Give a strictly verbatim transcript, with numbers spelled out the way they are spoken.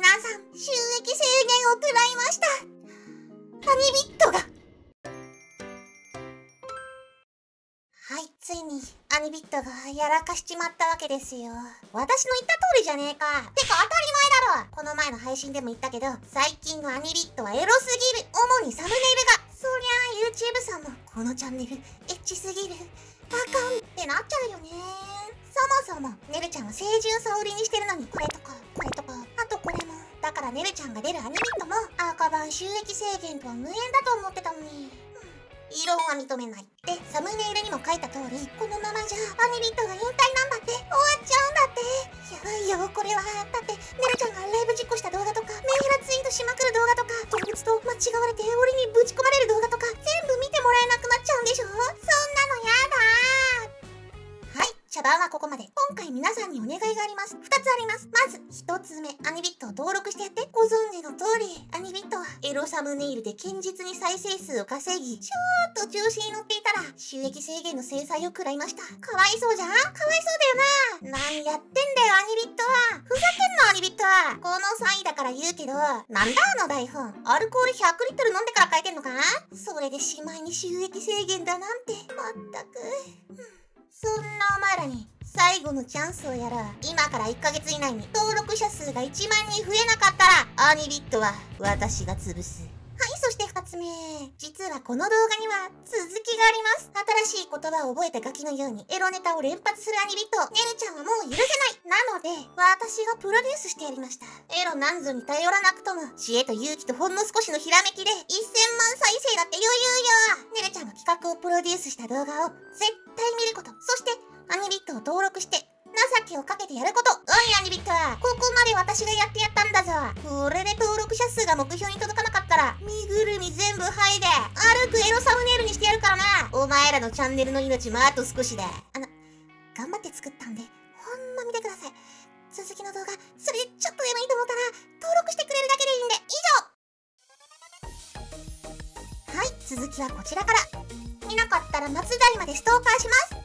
皆さん、収益制限を食らいました。アニビットが。はい、ついにアニビットがやらかしちまったわけですよ。私の言った通りじゃねえか。てか当たり前だろ。この前の配信でも言ったけど、最近のアニビットはエロすぎる。主にサムネイルが。そりゃあ YouTube さんもこのチャンネルエッチすぎる。あかんってなっちゃうよね。そもそもねるちゃんは清純さを売りにしてるのに、これとかこれとかあとこれも。だからねるちゃんが出るアニビットも赤版収益制限とは無縁だと思ってたのに、異論は認めないってサムネイルにも書いた通り、このままじゃアニビットが引退なんだって、終わっちゃうんだって。やばいよこれは。だってねるちゃんがライブ事故した動画とか、メンヘラツイートしまくる動画とか、動物と間違われて檻にぶち込まれる動画とか、全部見てもらえなくなっちゃうんでしょ。そんなのやだー。はい、茶番はここまで。今回皆さんにお願いがあります。ふたつあります。まずひとつめ、アニビットを登録してやって。ご存知の通りアニビットはエロサムネイルで堅実に再生数を稼ぎ、ちょーっと調子に乗っていたら収益制限の制裁を食らいました。かわいそうじゃん。かわいそうだよな。何やってんだよアニビットは。ふざけんなアニビットは。このさんいだから言うけど、なんだあの台本、アルコールひゃくリットル飲んでから書いてんのか。それでしまいに収益制限だなんて。まったく、そんなお前らに最後のチャンスをやら。今からいっかげつ以内に登録者数がいちまんにん増えなかったらアニビットは私が潰す。はい、そしてふたつめ。実はこの動画には続きがあります。新しい言葉を覚えたガキのようにエロネタを連発するアニビット、ねるちゃんはもう許せない。なので私がプロデュースしてやりました。エロなんぞに頼らなくとも、知恵と勇気とほんの少しのひらめきでせんまん再生だって余裕よ。ねるちゃんが企画をプロデュースした動画を絶対見ること、そしてアニビットを登録して情けをかけてやること。おいアニビットはここまで私がやってやったんだぞ。これで登録者数が目標に届かなかったら身ぐるみ全部剥いで歩くエロサムネイルにしてやるからな。お前らのチャンネルの命もあと少しだ。あの頑張って作ったんでほんま見てください。続きの動画それでちょっとでもいいと思ったら登録してくれるだけでいいんで。以上。はい、続きはこちらから。見なかったら末代までストーカーします。